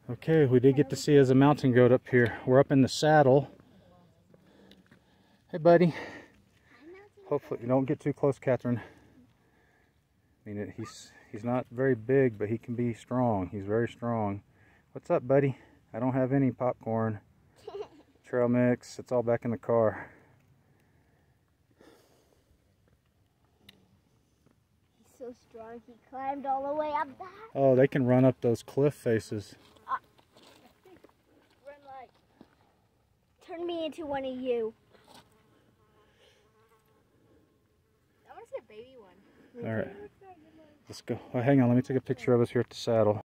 Okay, we did get to see as a mountain goat up here. We're up in the saddle. Hey, buddy. Hopefully, you don't get too close, Catherine. I mean, he's not very big, but he can be strong. He's very strong. What's up, buddy? I don't have any popcorn. Trail mix. It's all back in the car. He's so strong. He climbed all the way up that. Oh, they can run up those cliff faces. Run like. Turn me into one of you. I want to see a baby one. All right. Let's go. Oh, hang on. Let me take a picture of us here at the saddle.